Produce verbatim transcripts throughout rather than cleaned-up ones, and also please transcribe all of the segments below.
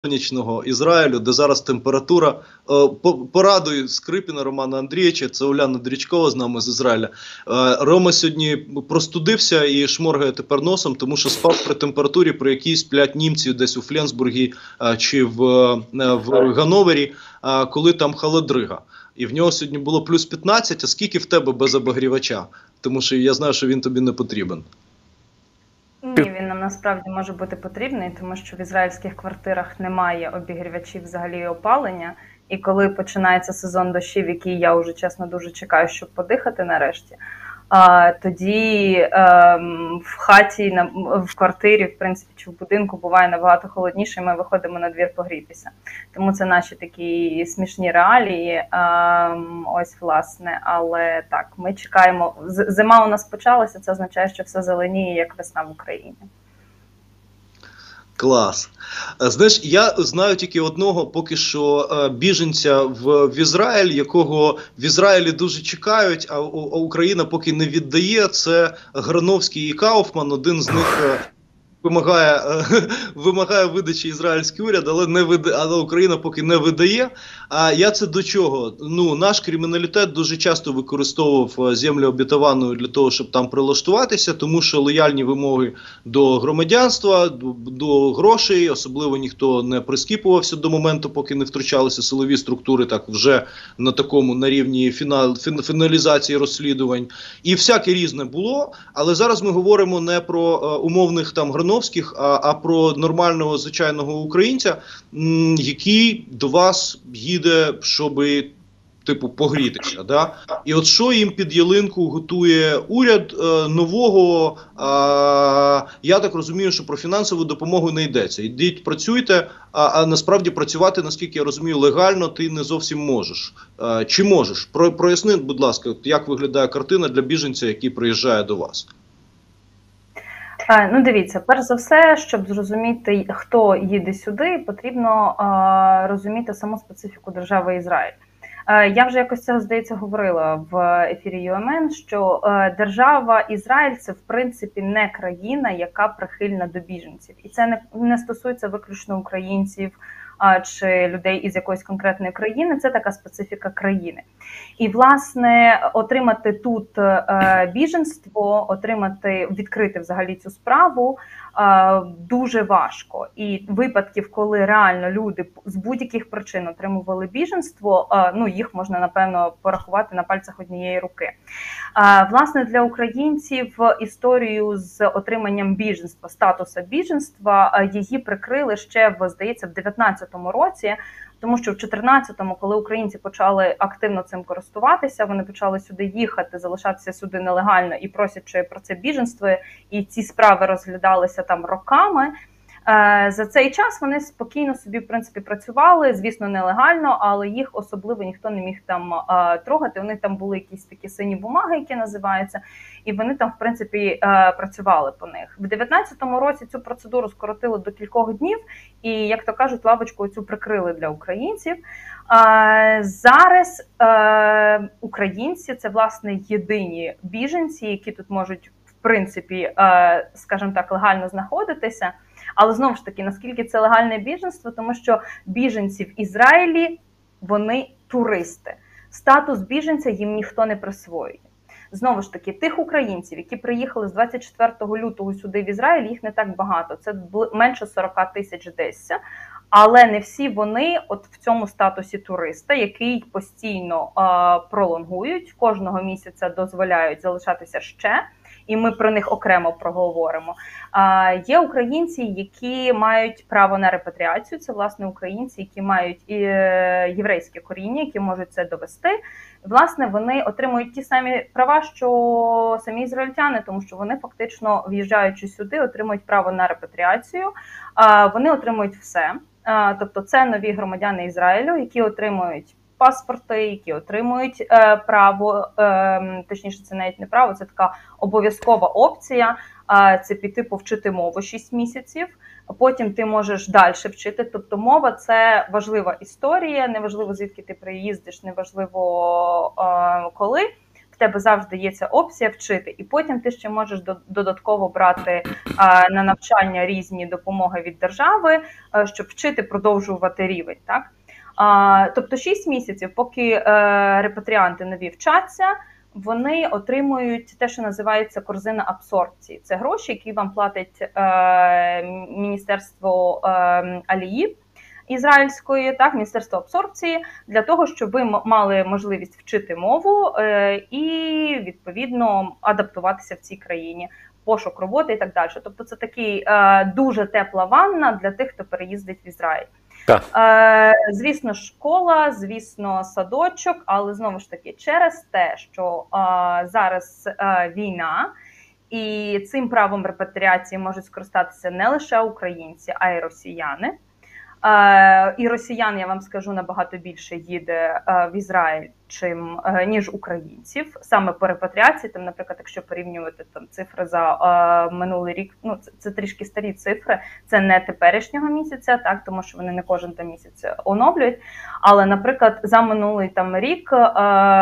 сонячного Ізраїлю, де зараз температура, е, по, порадую Скрипіна Романа Андрійовича, це Уляна Дрічкова з нами з Ізраїля. Е, Рома сьогодні простудився і шморгає тепер носом, тому що спав при температурі, при якій сплять німці десь у Фленсбургі е, чи в, е, в Ганновері, е, коли там холодрига. І в нього сьогодні було плюс п'ятнадцять, а скільки в тебе без обогрівача? Тому що я знаю, що він тобі не потрібен. Ні, він нам насправді може бути потрібний, тому що в ізраїльських квартирах немає обігрівачів взагалі опалення. І коли починається сезон дощів, який я вже, чесно, дуже чекаю, щоб подихати нарешті, а, тоді ем, в хаті, на, в квартирі, в принципі, чи в будинку буває набагато холодніше, і ми виходимо на двір погрітися. Тому це наші такі смішні реалії, ем, ось, власне, але так, ми чекаємо. Зима у нас почалася, це означає, що все зеленіє, як весна в Україні. Клас. Знаєш, я знаю тільки одного поки що біженця в, в Ізраїль, якого в Ізраїлі дуже чекають, а, а Україна поки не віддає. Це Грановський і Кауфман, один з них вимагає, вимагає видачі ізраїльський уряд, але, не вида, але Україна поки не видає. А я це до чого? Ну, наш криміналітет дуже часто використовував землю обітовану для того, щоб там прилаштуватися, тому що лояльні вимоги до громадянства, до, до грошей, особливо ніхто не прискіпувався до моменту, поки не втручалися силові структури, так вже на такому, на рівні фінал, фін, фіналізації розслідувань. І всяке різне було, але зараз ми говоримо не про uh, умовних там грановських, А, а про нормального, звичайного українця, м, який до вас їде, щоб, типу, погрітися. Да? І от що їм під ялинку готує уряд е, нового, е, я так розумію, що про фінансову допомогу не йдеться. Йдіть, працюйте, а, а насправді працювати, наскільки я розумію, легально ти не зовсім можеш. Е, чи можеш? Про, проясни, будь ласка, як виглядає картина для біженця, який приїжджає до вас? Ну, дивіться, перш за все, щоб зрозуміти, хто їде сюди, потрібно а, розуміти саму специфіку держави Ізраїль. А, я вже якось це, здається, говорила в ефірі ю ем ен, що а, держава Ізраїль – це, в принципі, не країна, яка прихильна до біженців. І це не, не стосується виключно українців, чи людей із якоїсь конкретної країни, це така специфіка країни. І, власне, отримати тут е, біженство, отримати, відкрити взагалі цю справу е, дуже важко. І випадків, коли реально люди з будь-яких причин отримували біженство, е, ну, їх можна, напевно, порахувати на пальцях однієї руки. Е, власне, для українців історію з отриманням біженства, статуса біженства, е, її прикрили ще, в, здається, в дев'ятнадцятому році, тому що в чотирнадцятому, коли українці почали активно цим користуватися, вони почали сюди їхати, залишатися сюди нелегально і просячи про це біженство, і ці справи розглядалися там роками. За цей час вони спокійно собі, в принципі, працювали, звісно, нелегально, але їх особливо ніхто не міг там трогати. Вони там були якісь такі сині бумаги, які називаються, і вони там, в принципі, працювали по них. В дев'ятнадцятому році цю процедуру скоротили до кількох днів, і, як то кажуть, лавочку цю прикрили для українців. Зараз українці – це, власне, єдині біженці, які тут можуть, в принципі, скажімо так, легально знаходитися. Але, знову ж таки, наскільки це легальне біженство, тому що біженці в Ізраїлі, вони туристи. Статус біженця їм ніхто не присвоює. Знову ж таки, тих українців, які приїхали з двадцять четвертого лютого сюди в Ізраїль, їх не так багато. Це менше сорок тисяч десь. Але не всі вони от в цьому статусі туриста, який постійно е, пролонгують, кожного місяця дозволяють залишатися ще. І ми про них окремо проговоримо. А, є українці, які мають право на репатріацію. Це, власне, українці, які мають і єврейське коріння, які можуть це довести. Власне, вони отримують ті самі права, що самі ізраїльтяни, тому що вони фактично, в'їжджаючи сюди, отримують право на репатріацію. А, вони отримують все. А, тобто це нові громадяни Ізраїлю, які отримують паспорти, які отримують е, право, е, точніше, це навіть не право, це така обов'язкова опція, е, це піти повчити мову шість місяців, а потім ти можеш далі вчити. Тобто мова – це важлива історія, неважливо, звідки ти приїздиш, неважливо, е, коли. В тебе завжди є ця опція вчити, і потім ти ще можеш додатково брати а, на навчання різні допомоги від держави, а, щоб вчити, продовжувати рівень. Так? А, тобто шість місяців, поки а, репатріанти нові вчаться, вони отримують те, що називається корзина абсорбції. Це гроші, які вам платить е, Міністерство е, Алії ізраїльської, так, Міністерство абсорбції, для того, щоб ви мали можливість вчити мову е, і, відповідно, адаптуватися в цій країні, пошук роботи і так далі. Тобто це такий е, дуже тепла ванна для тих, хто переїздить в Ізраїль. Так. Е, звісно, школа, звісно, садочок, але знову ж таки через те, що е, зараз е, війна, і цим правом репатріації можуть скористатися не лише українці, а й росіяни. Е, і росіян, я вам скажу, набагато більше їде е, в Ізраїль, чим, е, ніж українців. Саме по репатріації, там, наприклад, якщо порівнювати там, цифри за е, минулий рік, ну, це, це трішки старі цифри, це не теперішнього місяця, так, тому що вони не кожен там місяць оновлюють. Але, наприклад, за минулий там рік е,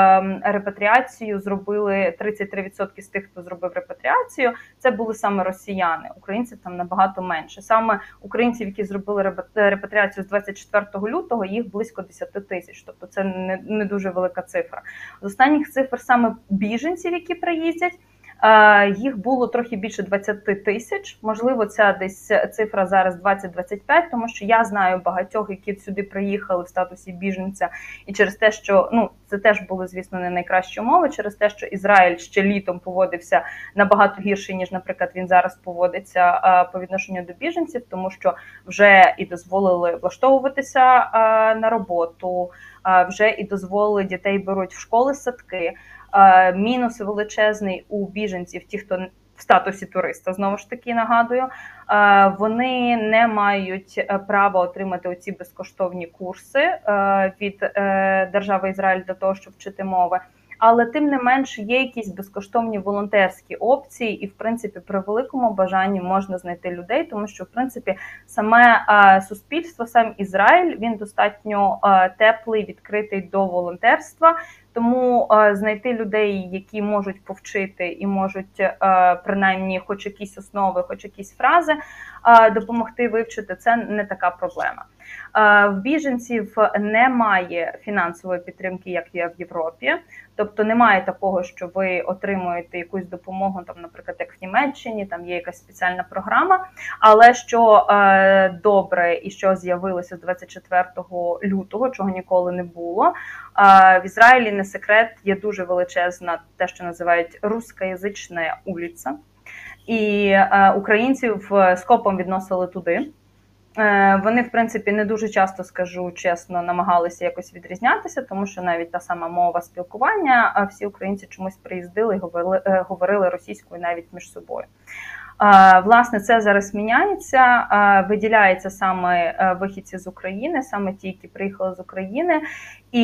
репатріацію зробили тридцять три відсотки з тих, хто зробив репатріацію, це були саме росіяни. Українців там набагато менше. Саме українців, які зробили репатріацію з двадцять четвертого лютого, їх близько десять тисяч. Тобто це не, не дуже велика цифра. З останніх цифр саме біженців, які приїздять, їх було трохи більше двадцять тисяч. Можливо, ця десь цифра зараз двадцять-двадцять п'ять, тому що я знаю багатьох, які сюди приїхали в статусі біженця, і через те, що, ну, це теж були, звісно, не найкращі умови, через те, що Ізраїль ще літом поводився набагато гірше, ніж, наприклад, він зараз поводиться по відношенню до біженців, тому що вже і дозволили влаштовуватися на роботу, вже і дозволили, дітей беруть в школи, садки. Мінус величезний у біженців, ті, хто в статусі туриста, знову ж таки нагадую, вони не мають права отримати оці безкоштовні курси від держави Ізраїль для того, щоб вчити мови. Але тим не менш є якісь безкоштовні волонтерські опції, і в принципі при великому бажанні можна знайти людей, тому що в принципі саме а, суспільство, сам Ізраїль, він достатньо а, теплий, відкритий до волонтерства. Тому а, знайти людей, які можуть повчити і можуть а, принаймні хоч якісь основи, хоч якісь фрази а, допомогти вивчити, це не така проблема. А, в біженців немає фінансової підтримки, як є в Європі. Тобто немає такого, що ви отримуєте якусь допомогу, там, наприклад, як в Німеччині, там є якась спеціальна програма. Але що е, добре і що з'явилося з двадцять четвертого лютого, чого ніколи не було, е, в Ізраїлі, не секрет, є дуже величезна, те, що називають рускоязична вулиця. І е, українців скопом відносили туди. Вони, в принципі, не дуже часто, скажу чесно, намагалися якось відрізнятися, тому що навіть та сама мова спілкування, всі українці чомусь приїздили і говорили, говорили російською навіть між собою. Власне, це зараз міняється, виділяється саме вихідці з України, саме ті, які приїхали з України, і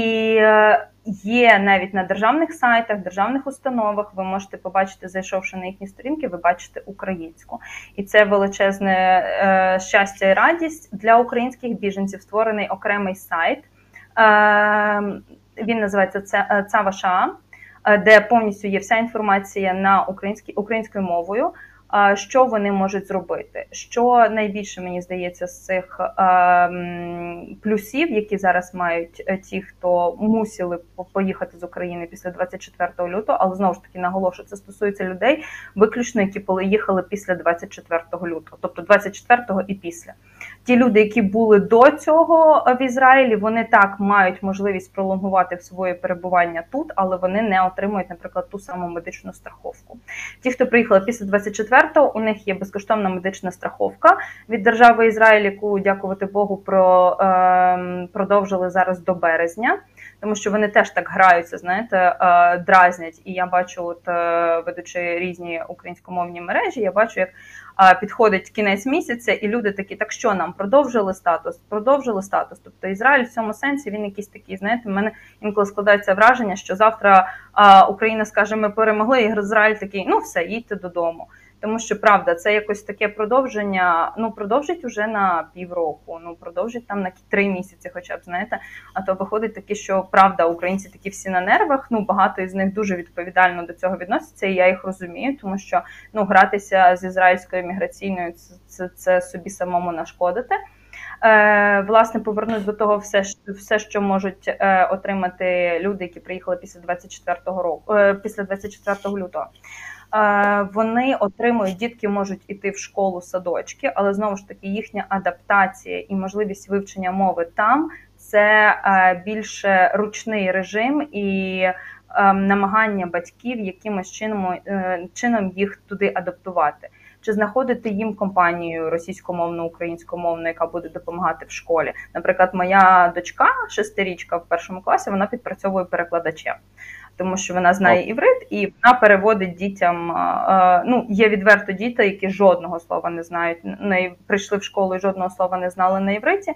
є навіть на державних сайтах, державних установах, ви можете побачити, зайшовши на їхні сторінки, ви бачите українську. І це величезне е, щастя і радість. Для українських біженців створений окремий сайт, е, він називається Цава.ша, де повністю є вся інформація на українській, українською мовою, що вони можуть зробити. Що найбільше, мені здається, з цих е, плюсів, які зараз мають ті, хто мусили поїхати з України після двадцять четвертого лютого, але знову ж таки наголошую, це стосується людей виключно, які поїхали після двадцять четвертого лютого, тобто двадцять четвертого і після. Ті люди, які були до цього в Ізраїлі, вони так мають можливість пролонгувати своє перебування тут, але вони не отримують, наприклад, ту саму медичну страховку. Ті, хто приїхали після двадцять четвертого, у них є безкоштовна медична страховка від держави Ізраїль, яку, дякувати Богу, про, е, продовжили зараз до березня. Тому що вони теж так граються, знаєте, дразнять. І я бачу, от ведучи різні українськомовні мережі, я бачу, як підходить кінець місяця, і люди такі, так що нам, продовжили статус? Продовжили статус. Тобто Ізраїль в цьому сенсі, він якийсь такий, знаєте, в мене інколи складається враження, що завтра Україна скаже, ми перемогли, і Ізраїль такий, ну все, їдьте додому. Тому що, правда, це якось таке продовження, ну, продовжить уже на півроку, ну, продовжить там на три місяці хоча б, знаєте. А то виходить таке, що, правда, українці такі всі на нервах, ну, багато із них дуже відповідально до цього відносяться, і я їх розумію, тому що, ну, гратися з ізраїльською міграційною, це, це, це собі самому нашкодити. Е, власне, повернусь до того, все, все що можуть е, отримати люди, які приїхали після двадцять четвертого року, е, після двадцять четвертого лютого. Е, вони отримують, дітки можуть іти в школу, садочки, але знову ж таки їхня адаптація і можливість вивчення мови там – це е, більше ручний режим і е, намагання батьків якимось чином, е, чином їх туди адаптувати. Чи знаходити їм компанію російськомовну, українськомовну, яка буде допомагати в школі. Наприклад, моя дочка, шестирічка в першому класі, вона підпрацьовує перекладачем, тому що вона знає іврит і вона переводить дітям, ну, є відверто діти, які жодного слова не знають, не прийшли в школу і жодного слова не знали на івриті,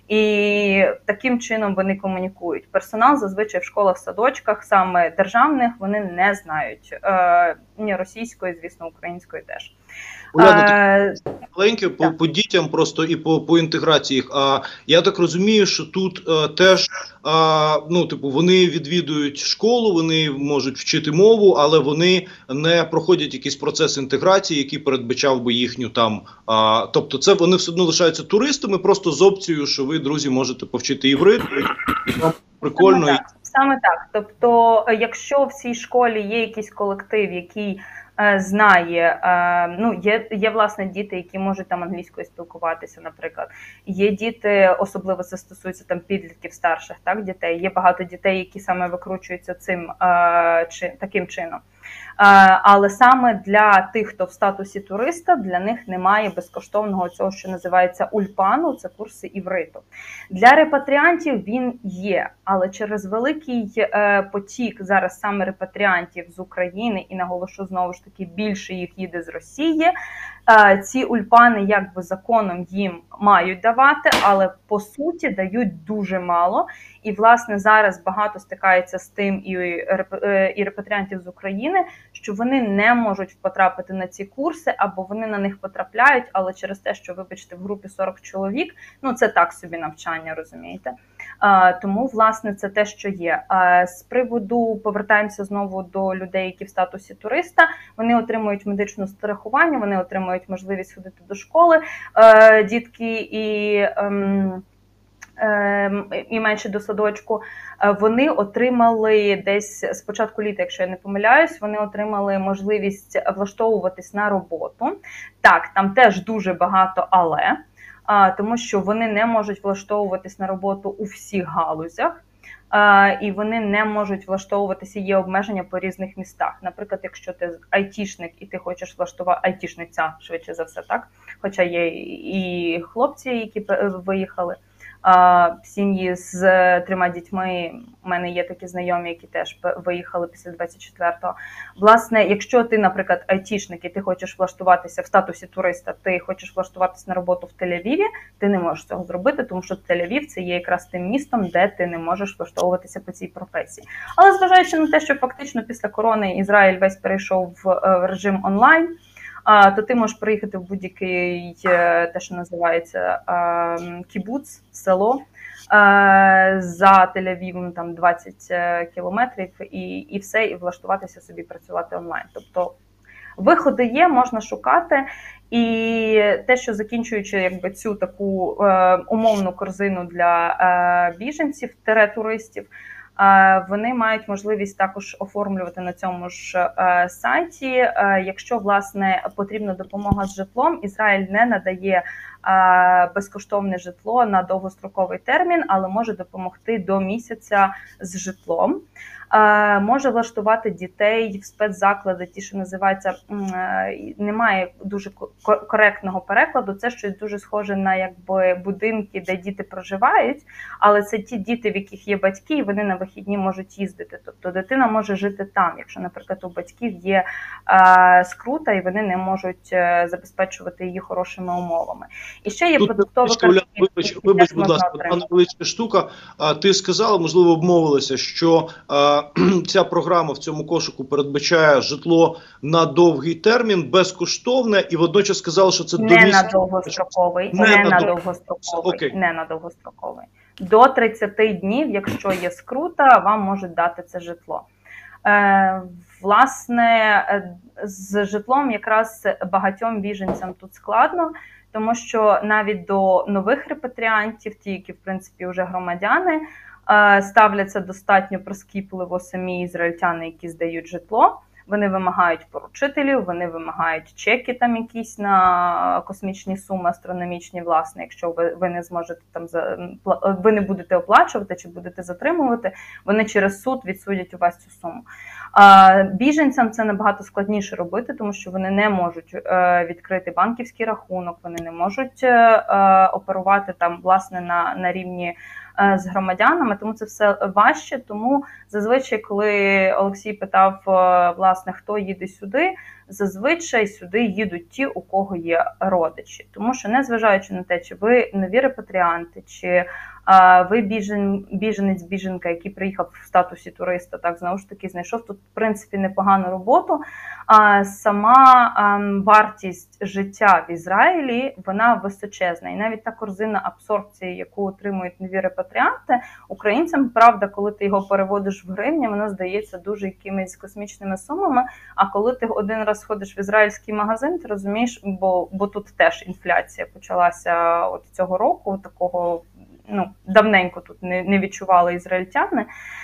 і таким чином вони комунікують. Персонал зазвичай в школах, садочках, саме державних, вони не знають ні російської, звісно, української теж. Уляна, маленьке по, по дітям просто і по, по інтеграції їх. А я так розумію, що тут а, теж а, ну, типу, вони відвідують школу, вони можуть вчити мову, але вони не проходять якийсь процес інтеграції, який передбачав би їхню там. А, тобто, це вони все одно лишаються туристами, просто з опцією, що ви, друзі, можете повчити іврит. Прикольно. Саме так. Саме так. Тобто, якщо в цій школі є якийсь колектив, який знає, ну, є, є, власне, діти, які можуть там англійською спілкуватися, наприклад. Є діти, особливо це стосується там підлітків старших, так, дітей. Є багато дітей, які саме викручуються цим, чи, таким чином. Але саме для тих, хто в статусі туриста, для них немає безкоштовного цього, що називається ульпану, це курси івриту. Для репатріантів він є, але через великий потік зараз саме репатріантів з України, і наголошу знову ж таки, більше їх їде з Росії, ці ульпани якби законом їм мають давати, але по суті дають дуже мало. І, власне, зараз багато стикається з тим і, і репатріантів з України, що вони не можуть потрапити на ці курси, або вони на них потрапляють, але через те, що, вибачте, в групі сорок чоловік, ну, це так собі навчання, розумієте? А, тому, власне, це те, що є. А, з приводу, повертаємося знову до людей, які в статусі туриста, вони отримують медичне страхування, вони отримують можливість ходити до школи, а, дітки і... Ем, і менше до садочку, вони отримали десь з початку літа, якщо я не помиляюсь, вони отримали можливість влаштовуватись на роботу. Так, там теж дуже багато але, тому що вони не можуть влаштовуватись на роботу у всіх галузях, і вони не можуть влаштовуватися, є обмеження по різних містах. Наприклад, якщо ти айтішник і ти хочеш влаштувати, айтішниця, швидше за все, так? Хоча є і хлопці, які виїхали, сім'ї з трьома дітьми, у мене є такі знайомі, які теж виїхали після двадцять четвертого. Власне, якщо ти, наприклад, айтішник і ти хочеш влаштуватися в статусі туриста, ти хочеш влаштуватися на роботу в Тель-Авіві, ти не можеш цього зробити, тому що Тель-Авів – це є якраз тим містом, де ти не можеш влаштовуватися по цій професії. Але зважаючи на те, що фактично після корони Ізраїль весь перейшов в режим онлайн, то ти можеш приїхати в будь-який, те, що називається кібуц, село, за Тель-Авівом там двадцять кілометрів, і, і все, і влаштуватися собі працювати онлайн. Тобто виходи є, можна шукати, і те, що закінчуючи якби цю таку е, умовну корзину для е, біженців, тере-туристів, вони мають можливість також оформлювати на цьому ж е, сайті. Е, якщо, власне, потрібна допомога з житлом, Ізраїль не надає е, безкоштовне житло на довгостроковий термін, але може допомогти до місяця з житлом. Е, може влаштувати дітей в спецзаклади, ті, що називаються, е, немає дуже коректного перекладу, це щось дуже схоже на якби будинки, де діти проживають, але це ті діти, в яких є батьки, і вони на вихідні можуть їздити. Тобто дитина може жити там, якщо, наприклад, у батьків є е, скрута, і вони не можуть е, забезпечувати її хорошими умовами. І ще є Тут, продуктові Оля, картки, вибач, які вибач, теж будь можна ласка, отримати. одна невеличка штука. А, ти сказала, можливо, обмовилася, що а, ця програма в цьому кошику передбачає житло на довгий термін, безкоштовне, і водночас сказала, що це Не домісне. на довгостроковий, Не не на на дов- довгостроковий, Окей. не на довгостроковий. До тридцяти днів, якщо є скрута, вам можуть дати це житло. Е, власне, е, з житлом якраз багатьом біженцям тут складно, тому що навіть до нових репатріантів, ті, які, в принципі, вже громадяни, е, ставляться достатньо прискіпливо самі ізраїльтяни, які здають житло. Вони вимагають поручителів, вони вимагають чеки там якісь на космічні суми, астрономічні, власне, якщо ви, ви не зможете там за ви не будете оплачувати чи будете затримувати, вони через суд відсудять у вас цю суму. А біженцям це набагато складніше робити, тому що вони не можуть е, відкрити банківський рахунок, вони не можуть е, оперувати там власне на, на рівні з громадянами, тому це все важче. Тому зазвичай, коли Олексій питав, власне, хто їде сюди, зазвичай сюди їдуть ті, у кого є родичі. Тому що, незважаючи на те, чи ви нові репатріанти, чи а, ви біжен, біженець, біженка, який приїхав в статусі туриста, так, знову ж таки, знайшов тут, в принципі, непогану роботу, а сама а, вартість життя в Ізраїлі, вона височезна. І навіть та корзина абсорбції, яку отримують нові репатріанти, українцям, правда, коли ти його переводиш в гривні, воно здається дуже якимись космічними сумами, а коли ти один раз ходиш в ізраїльський магазин, ти розумієш, бо, бо тут теж інфляція почалася от цього року, такого, ну, давненько тут не, не відчували ізраїльтяни.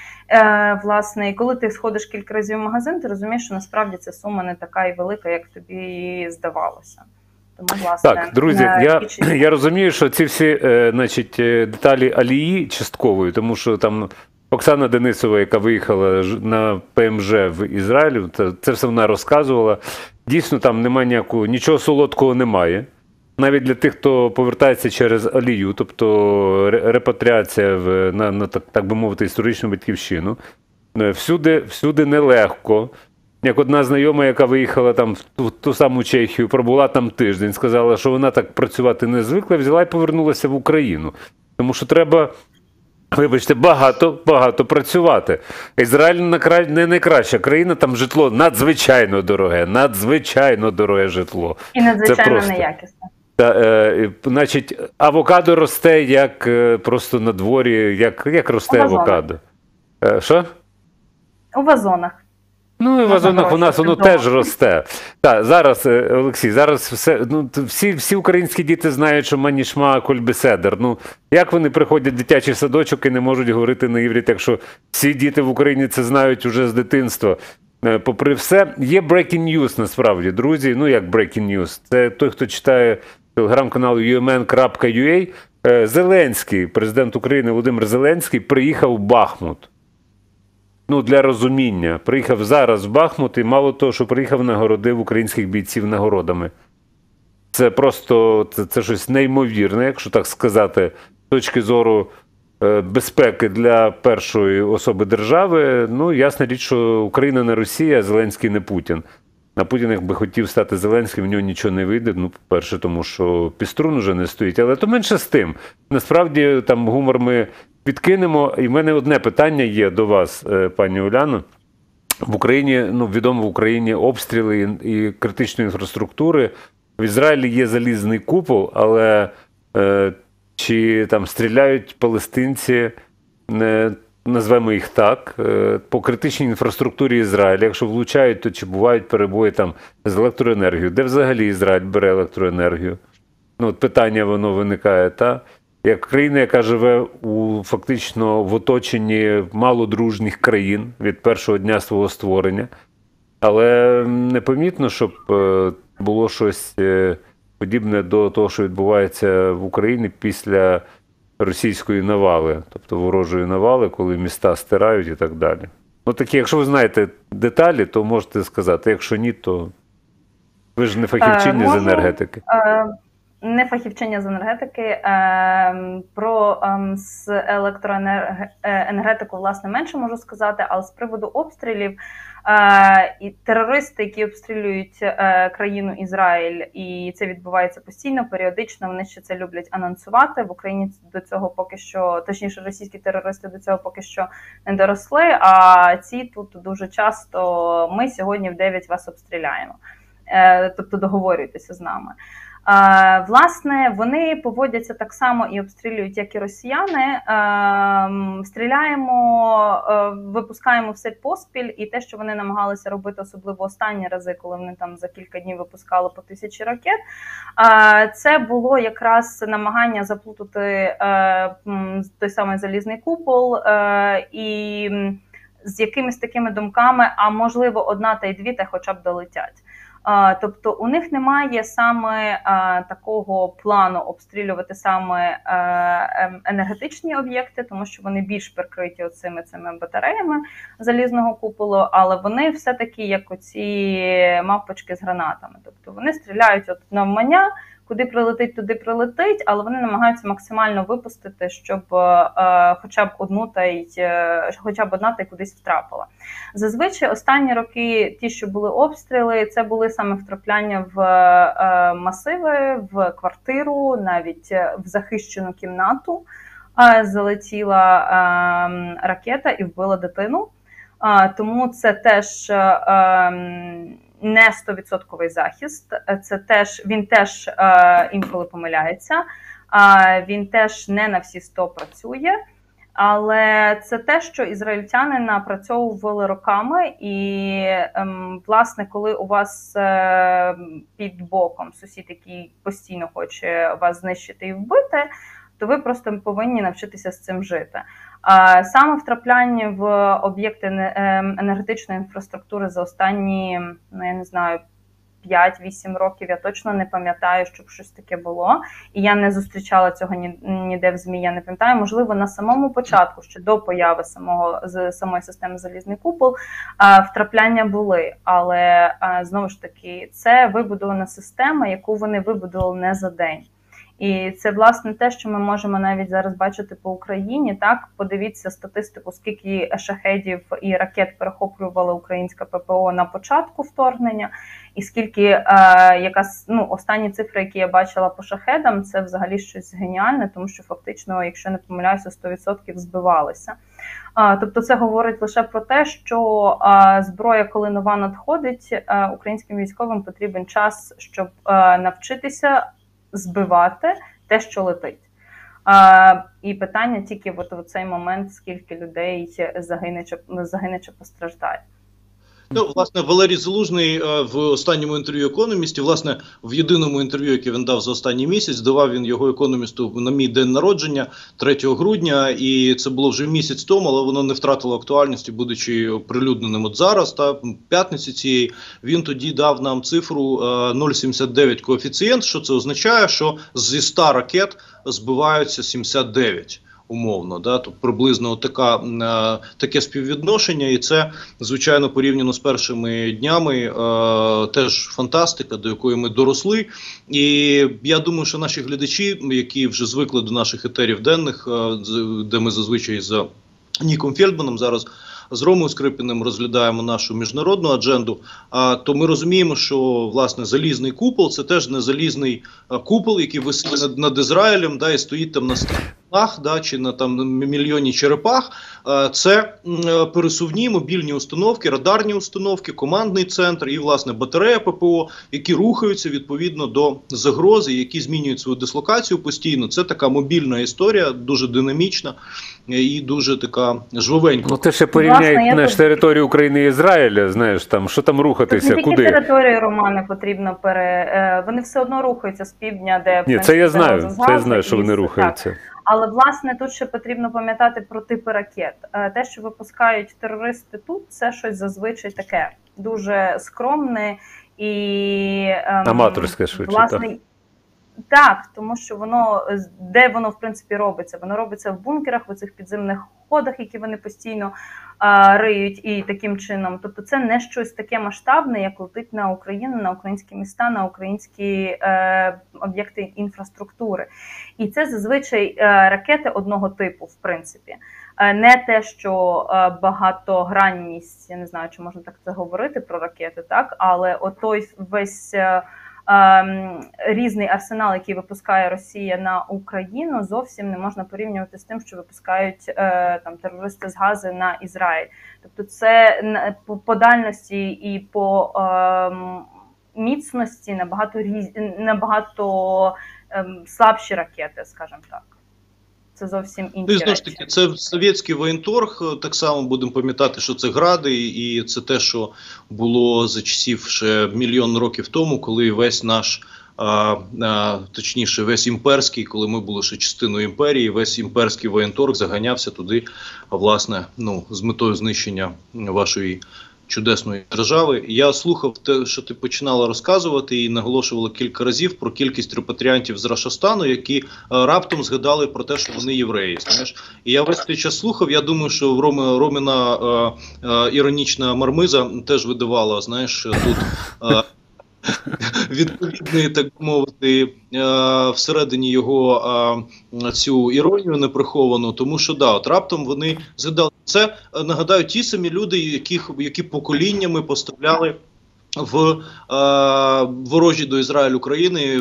Е, власне, і коли ти сходиш кілька разів в магазин, ти розумієш, що насправді ця сума не така і велика, як тобі здавалося. Тому, власне, так, друзі, я, я розумію, що ці всі е, значить, деталі алії часткової, тому що там Оксана Денисова, яка виїхала на ПМЖ в Ізраїль, це, це все вона розказувала. Дійсно, там немає ніякого, нічого солодкого немає. Навіть для тих, хто повертається через алію, тобто репатріація в, на, на так, так би мовити, історичну батьківщину. Всюди, всюди нелегко. Як одна знайома, яка виїхала там в ту, ту саму Чехію, пробула там тиждень, сказала, що вона так працювати не звикла, взяла і повернулася в Україну. Тому що треба, вибачте, багато, багато працювати. Ізраїль не найкраща країна, там житло надзвичайно дороге, надзвичайно дороге житло. І надзвичайно неякісне. Та, е, значить, авокадо росте як е, просто на дворі, як, як росте авокадо. Е, що? У вазонах. Ну, і в вазонах у нас воно теж росте. Так, зараз, Олексій, зараз все, ну, всі, всі українські діти знають, що манішма кольбеседер. Ну, як вони приходять в дитячий садочок і не можуть говорити на івріт, якщо всі діти в Україні це знають уже з дитинства. Попри все, є breaking news насправді, друзі. Ну, як breaking news? Це той, хто читає телеграм-канал ю ем ен крапка ю а. Зеленський, президент України Володимир Зеленський, приїхав в Бахмут. Ну, для розуміння. Приїхав зараз в Бахмут і мало того, що приїхав, нагородив українських бійців нагородами. Це просто, це, це щось неймовірне, якщо так сказати, з точки зору е, безпеки для першої особи держави. Ну, ясна річ, що Україна не Росія, а Зеленський не Путін. На Путін, якби хотів стати Зеленським, в нього нічого не вийде. Ну, по-перше, тому що піструн уже не стоїть. Але то менше з тим. Насправді, там гумор ми підкинемо. І в мене одне питання є до вас, пані Уляно. В Україні, ну, відомо в Україні обстріли і критичної інфраструктури. В Ізраїлі є залізний купол, але е, чи там стріляють палестинці, не, назвемо їх так, е, по критичній інфраструктурі Ізраїля. Якщо влучають, то чи бувають перебої там з електроенергією? Де взагалі Ізраїль бере електроенергію? Ну, от питання воно виникає, та? Як країна, яка живе у, фактично в оточенні малодружніх країн від першого дня свого створення, але непомітно, щоб було щось подібне до того, що відбувається в Україні після російської навали, тобто ворожої навали, коли міста стирають і так далі. Ну, такі, якщо ви знаєте деталі, то можете сказати, якщо ні, то ви ж не фахівчині з енергетики. не фахівчиня з енергетики, е, про е, з електроенергетику, власне, менше можу сказати, але з приводу обстрілів, е, і терористи, які обстрілюють е, країну Ізраїль, і це відбувається постійно, періодично, вони ще це люблять анонсувати. В Україні до цього поки що, точніше, російські терористи до цього поки що не доросли, а ці тут дуже часто ми сьогодні в дев'ять вас обстріляємо. Е, тобто договорюйтеся з нами. Е, власне, вони поводяться так само і обстрілюють, як і росіяни. Е, стріляємо, е, випускаємо все поспіль, і те, що вони намагалися робити, особливо останні рази, коли вони там за кілька днів випускали по тисячі ракет, е, це було якраз намагання заплутати е, той самий залізний купол е, і з якимись такими думками, а можливо одна та й дві, та хоча б долетять. Тобто у них немає саме а, такого плану обстрілювати саме а, енергетичні об'єкти, тому що вони більш прикриті оцими цими батареями залізного куполу, але вони все-таки як оці мавпочки з гранатами. Тобто вони стріляють от навмання, куди прилетить, туди прилетить, але вони намагаються максимально випустити, щоб е, хоча б одну та й е, хоча б одна та й кудись втрапила. Зазвичай останні роки ті, що були обстріли, це були саме втрапляння в е, масиви, в квартиру, навіть в захищену кімнату е, залетіла е, ракета і вбила дитину. Е, тому це теж е, не сто відсотків захист, це теж, він теж е, інколи помиляється, е, він теж не на всі сто працює, але це те, що ізраїльтяни напрацьовували роками, і, е, власне, коли у вас е, під боком сусід, який постійно хоче вас знищити і вбити, то ви просто повинні навчитися з цим жити. Саме втрапляння в об'єкти енергетичної інфраструктури за останні, ну я не знаю, п'ять-вісім років, я точно не пам'ятаю, щоб щось таке було. І я не зустрічала цього ніде в ЗМІ, я не пам'ятаю. Можливо, на самому початку, ще до появи самого, самої системи «Залізний купол», втрапляння були. Але, знову ж таки, це вибудована система, яку вони вибудували не за день. І це, власне, те, що ми можемо навіть зараз бачити по Україні. Так, подивіться статистику, скільки шахедів і ракет перехоплювала українська ППО на початку вторгнення, і скільки, е, якась, ну, останні цифри, які я бачила по шахедам, це взагалі щось геніальне, тому що фактично, якщо не помиляюся, сто відсотків збивалися. Е, тобто це говорить лише про те, що е, зброя, коли нова надходить, е, українським військовим потрібен час, щоб е, навчитися збивати те, що летить. А, і питання тільки от в цей момент, скільки людей загине чи, загине чи постраждає. Ну, власне, Валерій Залужний в останньому інтерв'ю «Економісті», власне, в єдиному інтерв'ю, яке він дав за останній місяць, давав він його «Економісту» на мій день народження, третього грудня, і це було вже місяць тому, але воно не втратило актуальності, будучи оприлюдненим от зараз, та п'ятниці цієї, він тоді дав нам цифру нуль цілих сімдесят дев'ять коефіцієнт, що це означає, що зі ста ракет збиваються сімдесят дев'ять. Умовно, да, тобто приблизно така, е, таке співвідношення, і це, звичайно, порівняно з першими днями, е, теж фантастика, до якої ми доросли. І я думаю, що наші глядачі, які вже звикли до наших етерів денних, е, де ми зазвичай за Ніком Фельдманом зараз з Ромою Скрипіним розглядаємо нашу міжнародну адженду, а, то ми розуміємо, що, власне, залізний купол – це теж не залізний а, купол, який висить над, над Ізраїлем, да, і стоїть там на стінах, да, чи на там мільйоні черепах. А, це м, пересувні мобільні установки, радарні установки, командний центр і, власне, батарея ППО, які рухаються відповідно до загрози, які змінюють свою дислокацію постійно. Це така мобільна історія, дуже динамічна і дуже така жвавенька. Ну, ти ще порівняй наш тут... територію України і Ізраїля, знаєш, там, що там рухатися, тут не куди? Тільки територію, Романе, потрібно пере... Вони все одно рухаються з півдня, де... Ні, це я знаю, це я знаю, що вони рухаються. Так. Але, власне, тут ще потрібно пам'ятати про типи ракет. Те, що випускають терористи тут, це щось зазвичай таке, дуже скромне і... Аматорське, швидше, власне, так. Так, тому що воно, де воно, в принципі, робиться? Воно робиться в бункерах, в цих підземних ходах, які вони постійно а, риють, і таким чином. Тобто це не щось таке масштабне, як летить на Україну, на українські міста, на українські е, об'єкти інфраструктури. І це зазвичай е, ракети одного типу, в принципі. Е, не те, що е, багатогранність, я не знаю, чи можна так це говорити про ракети, так, але отой весь... Е, різний арсенал, який випускає Росія на Україну, зовсім не можна порівнювати з тим, що випускають там терористи з Гази на Ізраїль. Тобто це по дальності і по міцності набагато, різ... набагато слабші ракети, скажімо так. Це зовсім інші речі. Ну, ж таки, це совєтський воєнторг, так само будемо пам'ятати, що це гради, і це те, що було за часів ще мільйон років тому, коли весь наш, а, а, точніше, весь імперський, коли ми були ще частиною імперії, весь імперський воєнторг заганявся туди, власне, ну, з метою знищення вашої чудесної держави. Я слухав те, що ти починала розказувати, і наголошувала кілька разів про кількість репатріантів з Рашастану, які а, раптом згадали про те, що вони євреї. Знаєш? І я весь цей час слухав, я думаю, що в Роми, Роміна а, а, іронічна мармиза теж видавала, знаєш, тут... А, відповідний, так мовити, всередині його цю іронію неприховану, тому що да, от раптом вони згадали. Це, нагадаю, ті самі люди, яких, які поколіннями поставляли в ворожі до Ізраїлю країни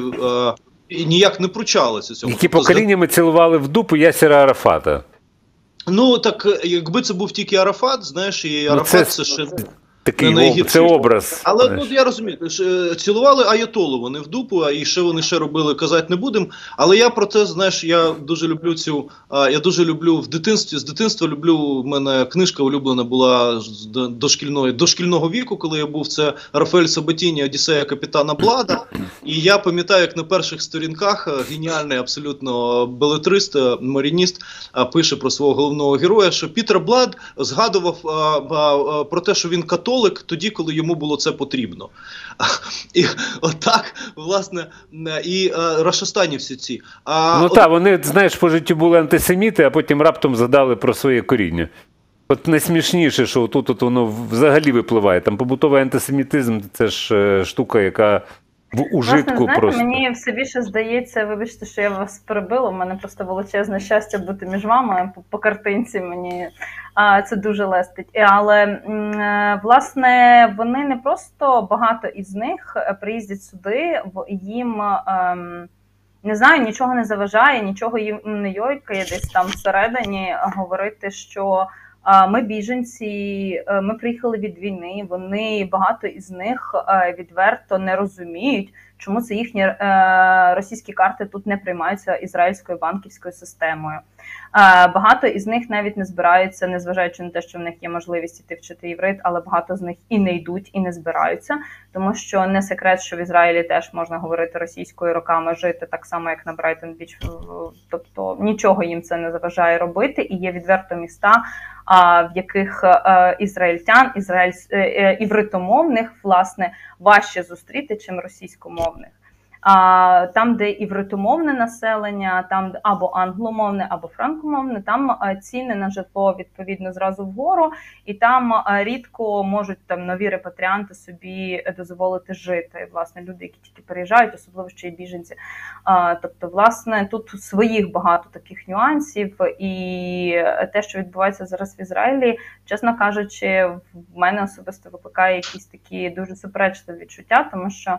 і ніяк не пручалися цього. Які поколіннями цілували в дупу Ясера Арафата. Ну, так, якби це був тільки Арафат, знаєш, і Арафат ну, це, це ще... Такий об, це образ. Але ну, я розумію, цілували аятолу вони в дупу, а і що вони ще робили, казати не будемо. Але я про це, знаєш, я дуже люблю цю, я дуже люблю в дитинстві, з дитинства люблю, в мене книжка улюблена була з дошкільної, дошкільного віку, коли я був, це Рафаель Сабатіні «Одіссея капітана Блада». І я пам'ятаю, як на перших сторінках геніальний абсолютно белетрист, марініст пише про свого головного героя, що Пітер Блад згадував а, а, про те, що він католик, тоді, коли йому було це потрібно. І отак, власне, і рашастанівці ці. А, ну от... так, вони, знаєш, по життю були антисеміти, а потім раптом згадали про своє коріння. От найсмішніше, що тут от воно взагалі випливає. Там побутовий антисемітизм – це ж штука, яка в ужитку. Власне, знаєте, просто. Мені все більше здається, вибачте, що я вас перебила, у мене просто величезне щастя бути між вами по, по картинці, мені а, це дуже лестить. Але, м, власне, вони не просто, багато із них приїздять сюди, їм, ем, не знаю, нічого не заважає, нічого їм не йойкає десь там всередині говорити, що ми біженці, ми приїхали від війни, вони, багато із них відверто не розуміють, чому це їхні російські карти тут не приймаються ізраїльською банківською системою. Багато із них навіть не збираються, незважаючи на те, що в них є можливість іти вчити єврит, але багато з них і не йдуть, і не збираються, тому що не секрет, що в Ізраїлі теж можна говорити російською, роками жити, так само, як на Брайтон-Біч, тобто нічого їм це не заважає робити, і є відверто міста, в яких ізраїльтян, ізраїль, івритомовних, власне, важче зустріти, чим російськомовних. А там, де івритомовне населення, там або англомовне, або франкомовне, там ціни на житло відповідно зразу вгору, і там рідко можуть там нові репатріанти собі дозволити жити. Власне, люди, які тільки переїжджають, особливо ще й біженці. А, тобто, власне, тут своїх багато таких нюансів, і те, що відбувається зараз в Ізраїлі, чесно кажучи, в мене особисто викликає якісь такі дуже суперечливі відчуття, тому що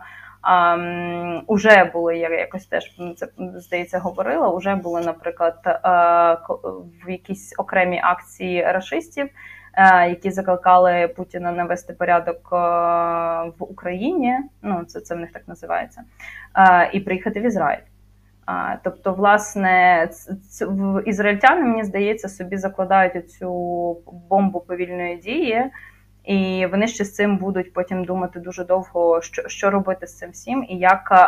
Um, уже були, я якось теж це, здається, говорила, уже були, наприклад, uh, в якісь окремі акції рашистів, uh, які закликали Путіна навести порядок uh, в Україні, ну, це, це в них так називається, uh, і приїхати в Ізраїль. Uh, тобто, власне, ц, в ізраїльтяни, мені здається, собі закладають цю бомбу повільної дії, і вони ще з цим будуть потім думати дуже довго, що, що робити з цим всім, і як,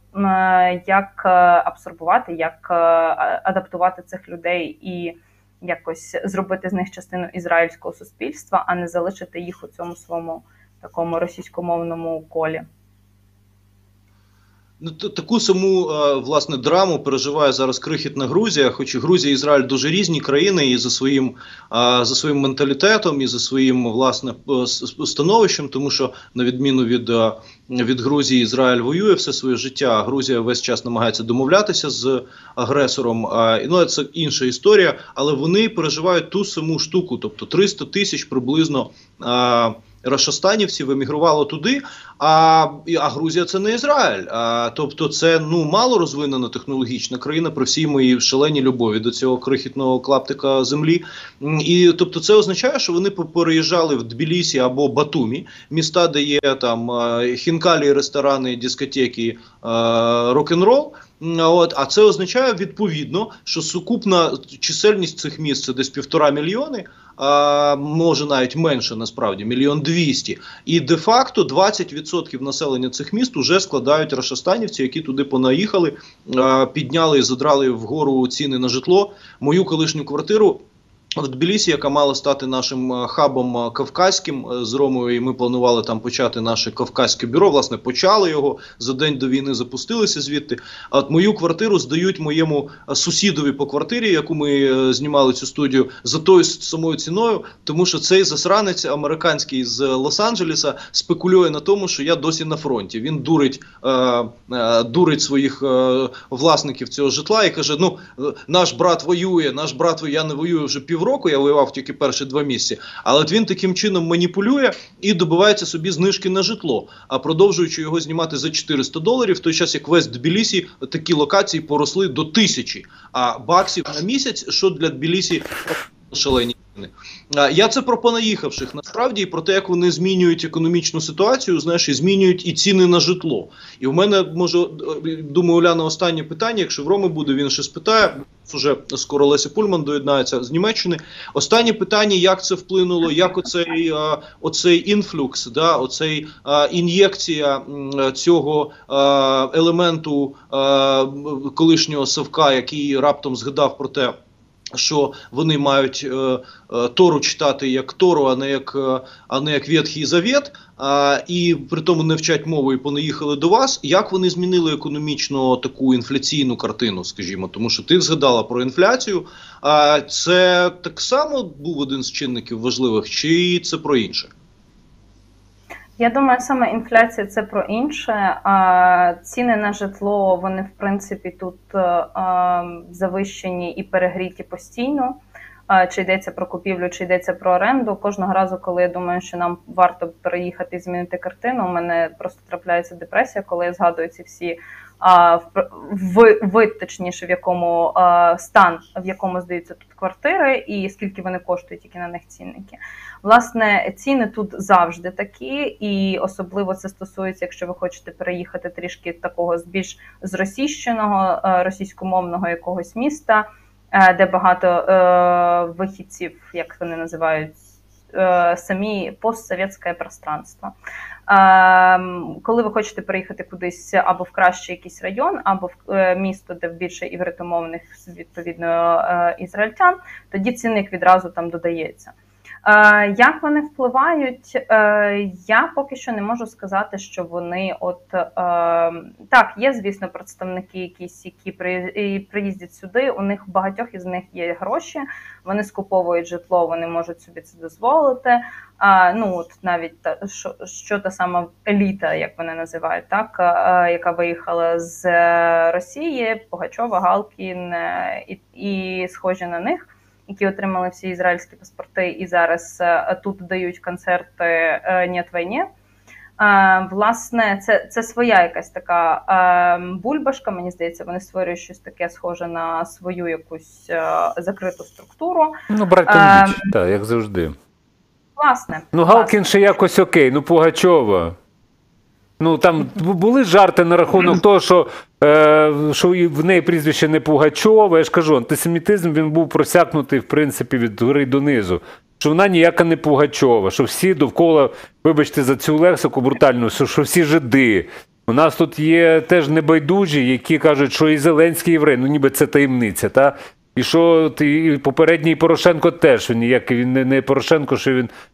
як абсорбувати, як адаптувати цих людей і якось зробити з них частину ізраїльського суспільства, а не залишити їх у цьому своєму такому російськомовному колі. Таку саму власне драму переживає зараз крихітна Грузія, хоч і Грузія і Ізраїль дуже різні країни і за своїм за своїм менталітетом, і за своїм власне становищем, тому що на відміну від від Грузії, Ізраїль воює все своє життя, а Грузія весь час намагається домовлятися з агресором. Ну, це інша історія, але вони переживають ту саму штуку, тобто триста тисяч приблизно рашастанівців емігрувало туди, а, а Грузія – це не Ізраїль. А, тобто це ну, мало розвинена технологічна країна при всій моїй шаленій любові до цього крихітного клаптика землі. І тобто це означає, що вони переїжджали в Тбілісі або Батумі, міста, де є там хінкалі, ресторани, дискотеки, рок-н-рол. От, а це означає відповідно, що сукупна чисельність цих міст – це десь півтора мільйони, а може навіть менше насправді, мільйон двісті. І де-факто двадцять відсотків населення цих міст вже складають рашастанівці, які туди понаїхали, підняли і задрали вгору ціни на житло. Мою колишню квартиру в Тбілісі, яка мала стати нашим хабом кавказьким з Ромою, і ми планували там почати наше кавказьке бюро, власне, почали його, за день до війни запустилися звідти. А от мою квартиру здають моєму сусідові по квартирі, яку ми знімали цю студію, за тою самою ціною, тому що цей засранець американський з Лос-Анджелеса спекулює на тому, що я досі на фронті. Він дурить, е, е, дурить своїх е, власників цього житла і каже, ну, наш брат воює, наш брат воює, я не воюю вже пів року, я воював тільки перші два місяці, але от він таким чином маніпулює і добивається собі знижки на житло, а продовжуючи його знімати за чотириста доларів, в той час як весь Тбілісі такі локації поросли до тисячі, а баксів на місяць, що для Тбілісі шалені. Я це про понаїхавших, насправді, і про те, як вони змінюють економічну ситуацію, знаєш, і змінюють і ціни на житло. І в мене, може, думаю, Уляна, останнє питання, якщо в Роми буде, він ще спитає, вже скоро Леся Пульман доєднається з Німеччини. Останнє питання, як це вплинуло, як оцей, оцей інфлюкс, да, оцей ін'єкція цього елементу колишнього Савка, який раптом згадав про те, що вони мають е, е, Тору читати як Тору, а не як, е, а не як Ветхий Завет, а, і при тому не вчать мову і понаїхали до вас. Як вони змінили економічно таку інфляційну картину, скажімо? Тому що ти згадала про інфляцію, а це так само був один з чинників важливих, чи це про інше? Я думаю, саме інфляція – це про інше. А ціни на житло, вони, в принципі, тут а, завищені і перегріті постійно. А, чи йдеться про купівлю, чи йдеться про оренду. Кожного разу, коли я думаю, що нам варто переїхати і змінити картину, у мене просто трапляється депресія, коли я згадую ці всі а, в, вид, точніше, в якому а, стан, в якому здаються тут квартири, і скільки вони коштують, які на них цінники. Власне, ціни тут завжди такі, і особливо це стосується, якщо ви хочете переїхати трішки такого більш зросійщеного, російськомовного якогось міста, де багато е, вихідців, як вони називають, е, самі постсовєтське пространство. Е, коли ви хочете переїхати кудись або в кращий якийсь район, або в е, місто, де більше івритомовних, відповідно, е, ізраїльтян, тоді цінник відразу там додається. Е, як вони впливають? Е, я поки що не можу сказати, що вони от е, так, є, звісно, представники якісь, які приїздять сюди, у них у багатьох із них є гроші, вони скуповують житло, вони можуть собі це дозволити. Е, ну, от навіть та, що, що та сама еліта, як вони називають, так, е, яка виїхала з Росії, Пугачова, Галкін е, і, і схожі на них, які отримали всі ізраїльські паспорти і зараз а, тут дають концерти «Нєт війні». А, власне, це, це своя якась така а, бульбашка, мені здається, вони створюють щось таке схоже на свою якусь а, закриту структуру. Ну, братом біч, так, як завжди. Власне. Ну, Галкін ще якось окей, ну, Пугачова. Ну, там були жарти на рахунок того, що, е, що в неї прізвище не Пугачова. Я ж кажу, антисемітизм, він був просякнутий, в принципі, від гори донизу. Що вона ніяка не Пугачова, що всі довкола, вибачте за цю лексику брутальну, що, що всі жиди. У нас тут є теж небайдужі, які кажуть, що і Зеленський єврей, ну ніби це таємниця, та? І що і попередній Порошенко теж, він ніякий, він не, не Порошенко, що він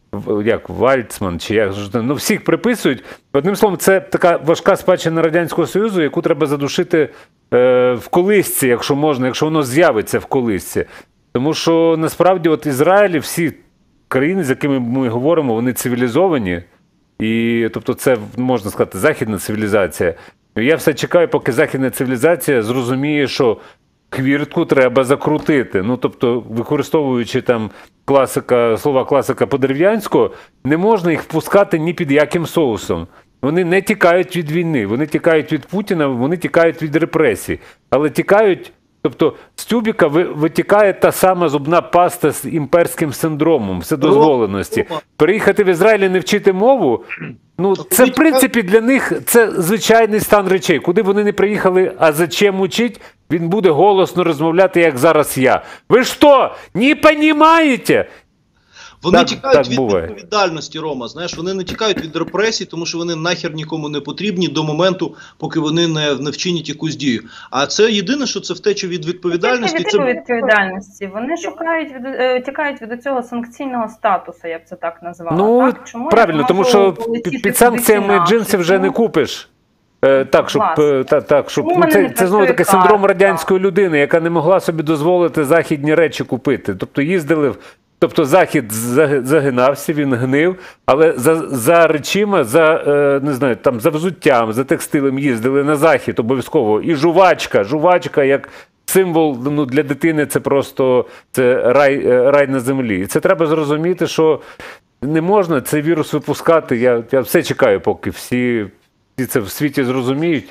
як Вальцман, чи як ну всіх приписують. Одним словом, це така важка спадщина Радянського Союзу, яку треба задушити е, в колисці, якщо можна, якщо воно з'явиться в колисці. Тому що насправді от Ізраїль, всі країни, з якими ми говоримо, вони цивілізовані. І, тобто це, можна сказати, західна цивілізація. Я все чекаю, поки західна цивілізація зрозуміє, що хвіртку треба закрутити. Ну, тобто, використовуючи там класика, слова класика Подерев'янського, не можна їх впускати ні під яким соусом. Вони не тікають від війни, вони тікають від Путіна, вони тікають від репресій. Але тікають, тобто з тюбіка витікає та сама зубна паста з імперським синдромом, вседозволеності. Приїхати в Ізраїль і не вчити мову, ну це в принципі для них це звичайний стан речей. Куди б вони не приїхали, а зачем учить, він буде голосно розмовляти, як зараз я. Ви що, не розумієте? Вони так, тікають так від буває. відповідальності, Рома, знаєш, вони не тікають від репресій, тому що вони нахер нікому не потрібні до моменту, поки вони не, не вчинять якусь дію. А це єдине, що це втеча від відповідальності. Від це... відповідальності. Вони шукають, від, е, тікають від цього санкційного статусу, я б це так назвала. Ну, так? Чому правильно, тому що під, під санкціями джинси вже не купиш. Е, так, щоб, е, та, так, щоб ну, це, це знову таки синдром радянської людини, яка не могла собі дозволити західні речі купити. Тобто їздили в Тобто Захід загинався, він гнив, але за, за речима, за, е, не знаю, там, за взуттям, за текстилем їздили на Захід обов'язково. І жувачка, жувачка як символ, ну, для дитини це просто це рай, рай на землі. І це треба зрозуміти, що не можна цей вірус випускати. Я, я все чекаю, поки всі, всі це в світі зрозуміють.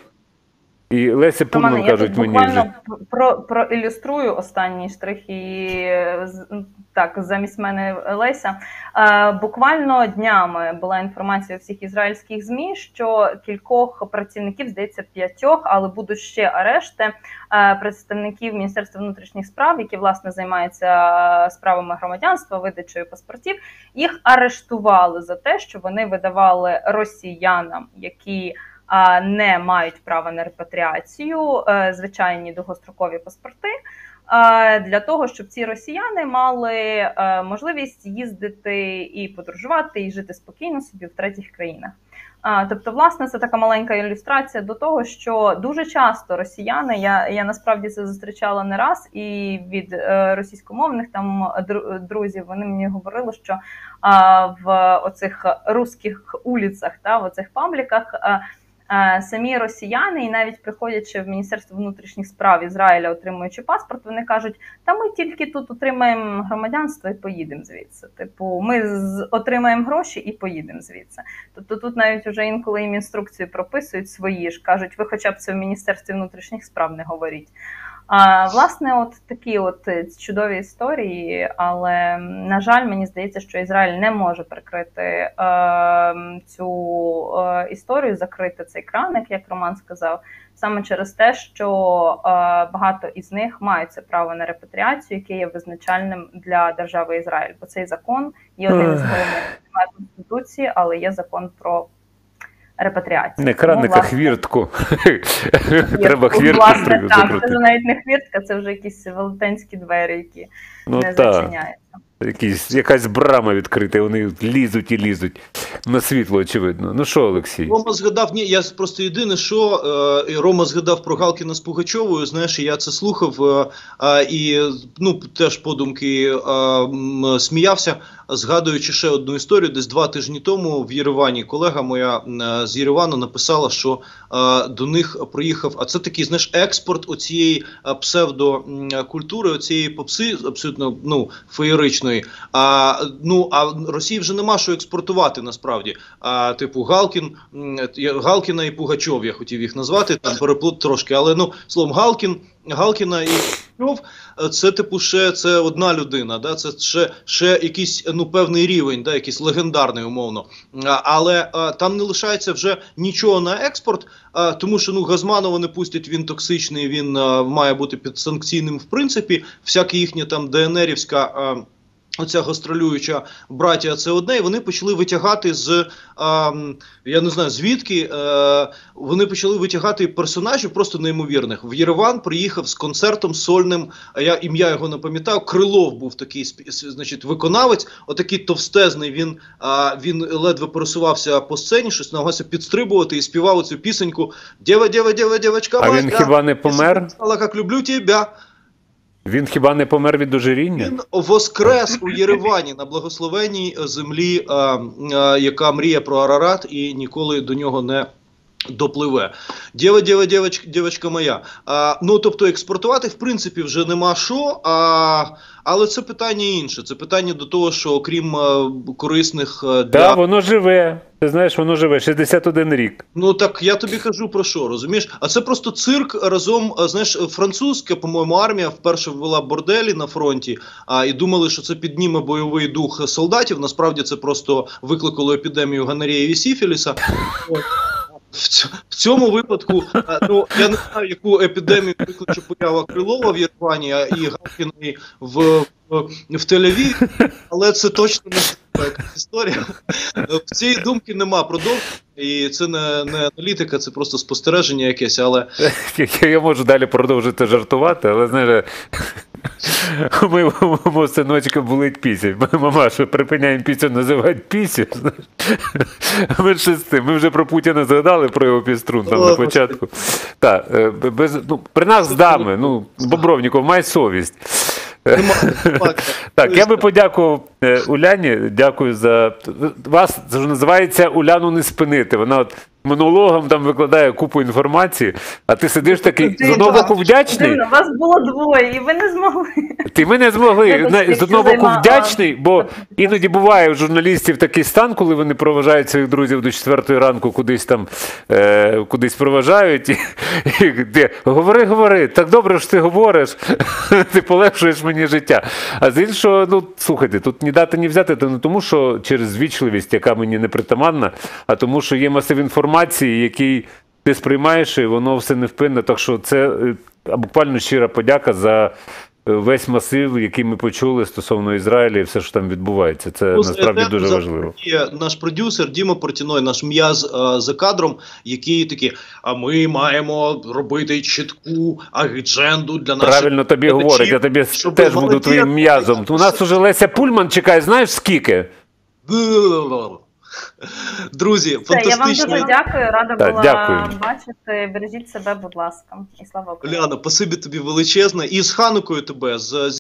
І Леся Пульман, кажуть мені вже. Я про, проілюструю останній штрих і так, замість мене Леся. Е, буквально днями була інформація у всіх ізраїльських ЗМІ, що кількох працівників, здається, п'ятьох, але будуть ще арешти, е, представників Міністерства внутрішніх справ, які, власне, займаються справами громадянства, видачею паспортів, їх арештували за те, що вони видавали росіянам, які не мають права на репатріацію, звичайні довгострокові паспорти, для того, щоб ці росіяни мали можливість їздити і подорожувати, і жити спокійно собі в третіх країнах. Тобто, власне, це така маленька ілюстрація до того, що дуже часто росіяни, я, я насправді це зустрічала не раз, і від е, російськомовних там друзів, вони мені говорили, що а, в оцих русських улицях, та, в оцих пабліках, а, а, самі росіяни, і навіть приходячи в Міністерство внутрішніх справ Ізраїля, отримуючи паспорт, вони кажуть, та ми тільки тут отримаємо громадянство і поїдемо звідси. Типу, ми з, отримаємо гроші і поїдемо звідси. Тобто тут навіть вже інколи їм інструкції прописують свої ж, кажуть, ви хоча б це в Міністерстві внутрішніх справ не говоріть. А, власне, от такі от чудові історії, але, на жаль, мені здається, що Ізраїль не може прикрити е, цю е, історію, закрити цей краник, як Роман сказав, саме через те, що е, багато із них мають це право на репатріацію, яке є визначальним для держави Ізраїль. Бо цей закон є один із головних Конституції, але є закон про репатріацію. Не краник, а хвіртку. Треба хвіртку закрути. Так, це вже навіть не хвіртка, це вже якісь велетенські двері, які ну, не та. зачиняються. Якісь, якась брама відкрита, вони лізуть і лізуть. На світло, очевидно. Ну що, Олексій? Рома згадав, ні, я просто єдине, що е, Рома згадав про Галкіна з Пугачовою, знаєш, я це слухав е, е, і, ну, теж подумки е, м, сміявся, згадуючи ще одну історію, десь два тижні тому в Єревані колега моя е, з Єревану написала, що е, до них приїхав, а це такий, знаєш, експорт оцієї е, псевдокультури, оцієї попси, абсолютно, ну, феєричної. А, ну, а Росії вже нема що експортувати, насправді. А, типу, Галкін, Галкіна і Пугачов, я хотів їх назвати, там переплут трошки, але, ну, словом, Галкін, Галкіна і Пугачов, це, типу, ще це одна людина, да? Це ще, ще якийсь, ну, певний рівень, да? Якийсь легендарний, умовно. А, але а, там не лишається вже нічого на експорт, а, тому що, ну, Газманова не пустять, він токсичний, він а, має бути підсанкційним в принципі, всяка їхня там ДНРівська а, оця гастролююча братія, це одне, і вони почали витягати з, а, я не знаю звідки, а, вони почали витягати персонажів просто неймовірних. В Єреван приїхав з концертом сольним, а я ім'я його не пам'ятаю, Крилов був такий, значить, виконавець, отакий товстезний, він, а, він ледве пересувався по сцені, щось намагався підстрибувати і співав цю пісеньку «Дєва, дєва, дєва, дєвочка моя». А він хіба не помер? «Стала, як люблю тебе». Він хіба не помер від ожиріння? Він воскрес у Єревані на благословенній землі, а, а, яка мріє про Арарат і ніколи до нього не допливе. Дєва, дєва, дєвочка, дєвочка моя. А, ну, тобто експортувати в принципі вже нема що, а, але це питання інше. Це питання до того, що окрім а, корисних а, для... Так, воно живе. Ти знаєш, воно живе, шістдесят один рік. Ну так я тобі кажу про що, розумієш? А це просто цирк разом, знаєш, французька, по-моєму, армія вперше ввела борделі на фронті, а, і думали, що це підніме бойовий дух солдатів. Насправді це просто викликало епідемію гонореї і сіфіліса. В цьому випадку, ну, я не знаю, яку епідемію викличе поява Крилова в Єревані і Галкіної в, в, в Тель-Авіві, але це точно не якась історія. В цій думки нема продовження, і це не, не аналітика, це просто спостереження якесь, але... Я можу далі продовжити жартувати, але, знаєш, ми у синочка болить пісня. Мамаша, припиняємо пісню називати пісню. Ми ж з цим. Ми вже про Путіна згадали, про його піструн там на початку. Так, без, ну, при нас з дами, ну, Бобровніков, май совість. Так, я би подякував Уляні, дякую за... Вас, це ж називається «Уляну не спинити». Вона от монологом там викладає купу інформації, а ти сидиш такий, з одного боку вдячний. У вас було двоє, і ви не змогли. Ти ми не змогли. З одного боку вдячний, бо іноді буває у журналістів такий стан, коли вони проважають своїх друзів до четвертої ранку, кудись там, е, кудись проважають. І, і, де, говори, говори, так добре, що ти говориш, ти полегшуєш мені життя. А з іншого, ну, слухайте, тут ні дати, ні взяти, то не тому, що через звічливість, яка мені непритаманна, а тому, що є масив інформації, який ти сприймаєш, і воно все невпинне. Так що це буквально щира подяка за весь масив, який ми почули стосовно Ізраїля і все, що там відбувається. Це ну, насправді це, дуже важливо. Є наш продюсер Діма Портіной, наш м'яз а, за кадром, який такий, а ми маємо робити чітку адженду для наших... Правильно тобі говорить, я тобі теж буду твоїм м'язом. У нас уже Леся Пульман чекає, знаєш скільки? Друзі, фантастично. Я вам дуже дякую, рада так, була дякую. бачити. Бережіть себе, будь ласка. І слава Україні. Уляна, спасибі тобі величезне. І з Ханукою тебе, з